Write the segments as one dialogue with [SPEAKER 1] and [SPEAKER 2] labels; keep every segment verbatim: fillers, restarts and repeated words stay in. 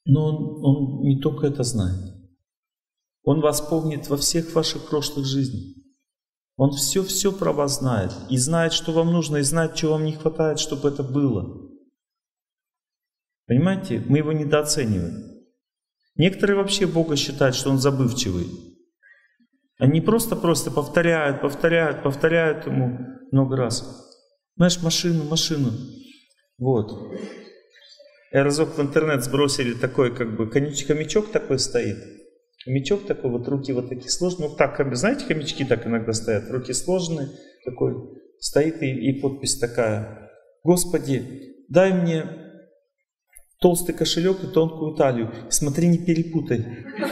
[SPEAKER 1] Но он, он не только это знает. Он вас помнит во всех ваших прошлых жизнях. Он все-все про вас знает. И знает, что вам нужно, и знает, чего вам не хватает, чтобы это было. Понимаете? Мы его недооцениваем. Некоторые вообще Бога считают, что Он забывчивый. Они просто-просто повторяют, повторяют, повторяют Ему много раз. Знаешь, машину, машину. Вот. Я разок в интернет сбросили такой, как бы, хомячок такой стоит. Хомячок такой, вот руки вот такие сложные. Ну так, знаете, хомячки так иногда стоят. Руки сложные, такой стоит и, и подпись такая. Господи, дай мне толстый кошелек и тонкую талию. Смотри, не перепутай.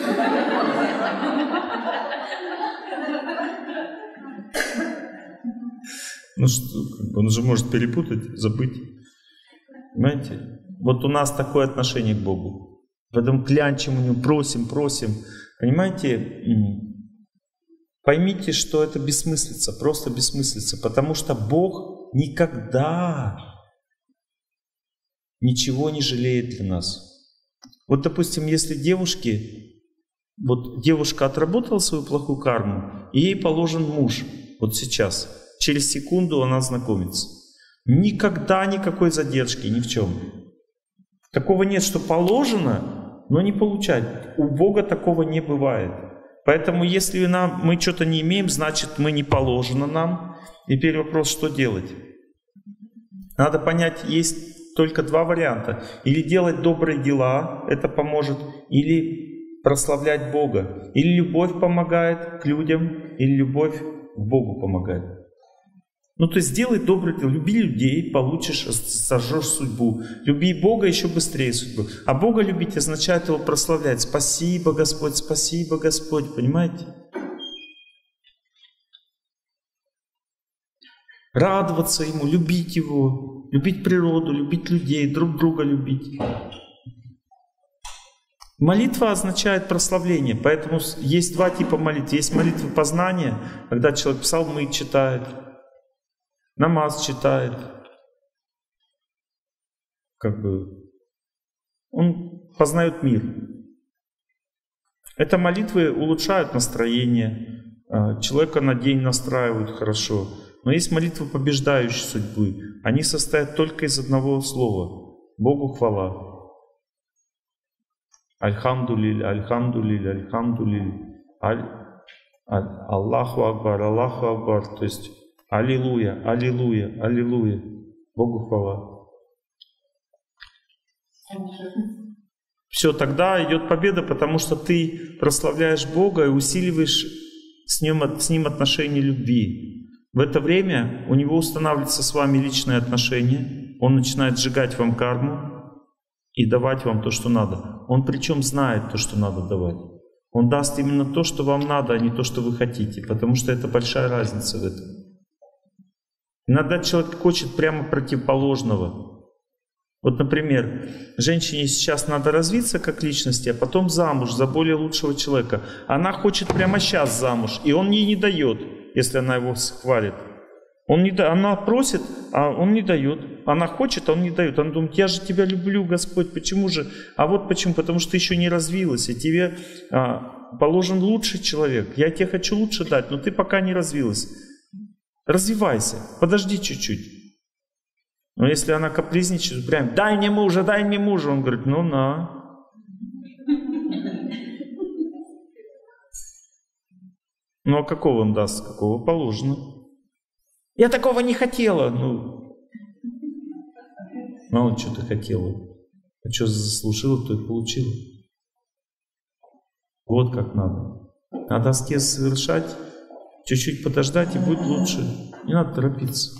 [SPEAKER 1] Ну что, он же может перепутать, забыть. Понимаете? Вот у нас такое отношение к Богу. Поэтому клянчим у Него, просим, просим. Понимаете? Поймите, что это бессмыслица, просто бессмыслица. Потому что Бог никогда ничего не жалеет для нас. Вот, допустим, если девушки, вот девушка отработала свою плохую карму, и ей положен муж, вот сейчас, через секунду она знакомится. Никогда никакой задержки, ни в чем. Такого нет, что положено, но не получать. У Бога такого не бывает. Поэтому если нам, мы что-то не имеем, значит мы не положено нам. И теперь вопрос, что делать? Надо понять, есть только два варианта. Или делать добрые дела, это поможет, или прославлять Бога. Или любовь помогает к людям, или любовь к Богу помогает. Ну, то есть сделай доброе дело, люби людей, получишь, сожжешь судьбу. Люби Бога, еще быстрее судьбу. А Бога любить означает Его прославлять. Спасибо, Господь, спасибо, Господь, понимаете? Радоваться Ему, любить Его, любить природу, любить людей, друг друга любить. Молитва означает прославление, поэтому есть два типа молитв. Есть молитва познания, когда человек псалмы читает, намаз читает, как бы он познает мир. Это молитвы улучшают настроение, человека на день настраивают хорошо. Но есть молитвы, побеждающие судьбы. Они состоят только из одного слова. Богу хвала. Альхамдулиль, альхамдулиль, альхамдулиль. Аль, аль, Аллаху Акбар, Аллаху Акбар. То есть Аллилуйя, Аллилуйя, Аллилуйя. Богу хвала. Все, тогда идет победа, потому что ты прославляешь Бога и усиливаешь с ним, с ним отношения любви. В это время у него устанавливается с вами личные отношения, он начинает сжигать вам карму и давать вам то, что надо. Он причем знает то, что надо давать. Он даст именно то, что вам надо, а не то, что вы хотите, потому что это большая разница в этом. Иногда человек хочет прямо противоположного. Вот, например, женщине сейчас надо развиться как личности, а потом замуж за более лучшего человека. Она хочет прямо сейчас замуж, и он ей не дает, если она его хвалит. Он не да... Она просит, а он не дает. Она хочет, а он не дает. Она думает, я же тебя люблю, Господь, почему же? А вот почему, потому что ты еще не развилась, и тебе а, положен лучший человек. Я тебе хочу лучше дать, но ты пока не развилась. Развивайся, подожди чуть-чуть. Но если она капризничает, прям, дай мне мужа, дай мне мужа, он говорит, ну на. Ну а какого он даст? Какого положено? Я такого не хотела. Ну, ну что ты хотела? А что заслужила, то и получила. Вот как надо. Надо аскез совершать, чуть-чуть подождать, и будет лучше. Не надо торопиться.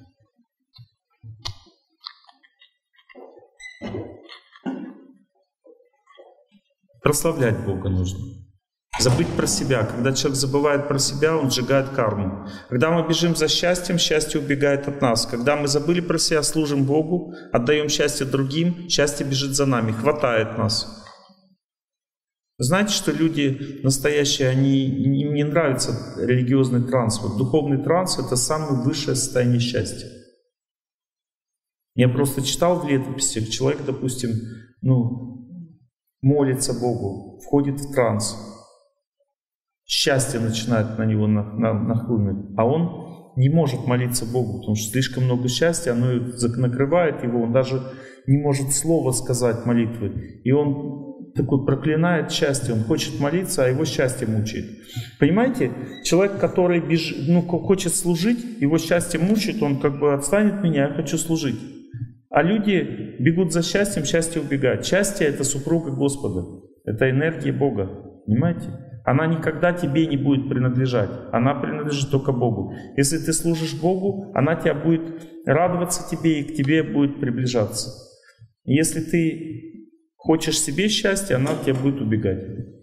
[SPEAKER 1] Прославлять Бога нужно. Забыть про себя. Когда человек забывает про себя, он сжигает карму. Когда мы бежим за счастьем, счастье убегает от нас. Когда мы забыли про себя, служим Богу, отдаем счастье другим, счастье бежит за нами, хватает нас. Знаете, что люди настоящие, они, им не нравится религиозный транс. Вот духовный транс — это самое высшее состояние счастья. Я просто читал в летописях, человек, допустим, ну, молится Богу, входит в транс, счастье начинает на него нахлынуть, а он не может молиться Богу, потому что слишком много счастья, оно накрывает его, он даже не может слова сказать молитвы. И он такой проклинает счастье, он хочет молиться, а его счастье мучает. Понимаете, человек, который беж... ну, хочет служить, его счастье мучает, он как бы отстанет от меня, я хочу служить. А люди бегут за счастьем, счастье убегает. Счастье — это супруга Господа, это энергия Бога, понимаете? Она никогда тебе не будет принадлежать, она принадлежит только Богу. Если ты служишь Богу, она тебя будет радоваться тебе и к тебе будет приближаться. Если ты хочешь себе счастья, она от тебя будет убегать.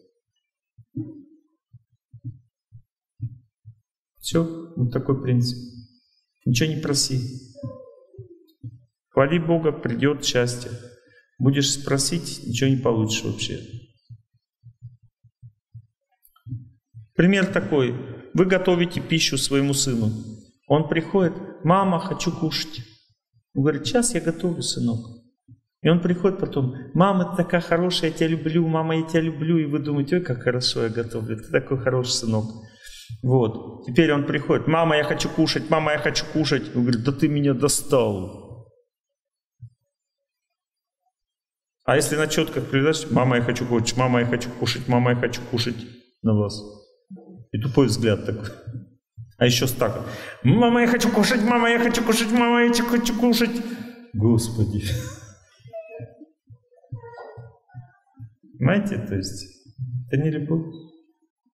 [SPEAKER 1] Все, вот такой принцип. Ничего не проси. Хвали Бога, придет счастье. Будешь спросить, ничего не получишь вообще. Пример такой. Вы готовите пищу своему сыну. Он приходит: мама, хочу кушать. Он говорит: сейчас я готовлю, сынок. И он приходит потом: мама, ты такая хорошая, я тебя люблю, мама, я тебя люблю. И вы думаете: ой, как хорошо я готовлю, ты такой хороший сынок. Вот. Теперь он приходит: мама, я хочу кушать, мама, я хочу кушать. Он говорит: да ты меня достал. А если на четках передашь: мама, я хочу кушать, мама, я хочу кушать, мама, я хочу кушать на вас. И тупой взгляд такой. А еще так: мама, я хочу кушать, мама, я хочу кушать, мама, я хочу кушать. Господи. Понимаете, то есть это не любовь.